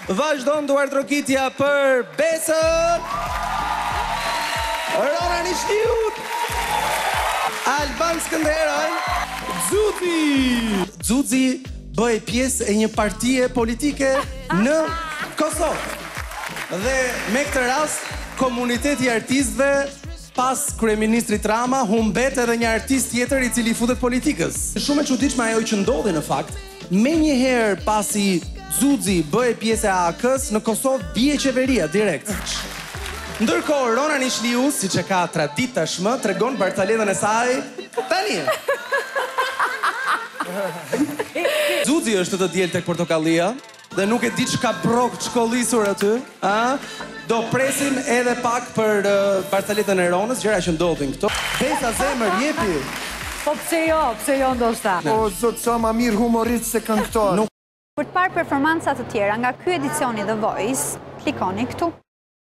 Vazhdon duart trokitja për Besën, Rona Nishliut, Alban Skënderaj, Xuxi bëj pjesë e një partie politike në Kosovë. Dhe me këtë rast, komuniteti i artistëve pas kryeministrit Rama humbet edhe një artist tjetër i cili futet politikës. Shumë e çuditshme ajo që ndodhi në fakt. Menjëherë pasi Xuxi bëhe pjesë e AK-s, në Kosovë bie qeveria direkt. Ndërkohë Rona Nishliu, siç e ka traditë tashmë, tregon barcaletën e saj tani. Xuxi është të diel tek Portokallia dhe nuk e di çka brok çkollisur aty, Do presim edhe pak për barcaletën e Ronës, gjëra që ndodhin këto. Besa zemër, jepi. Po pse jo ndoshta. O, zot sa ma mirë humorist se këngëtar. Për të parë performancat të tjera nga ky edicioni The Voice, klikoni këtu.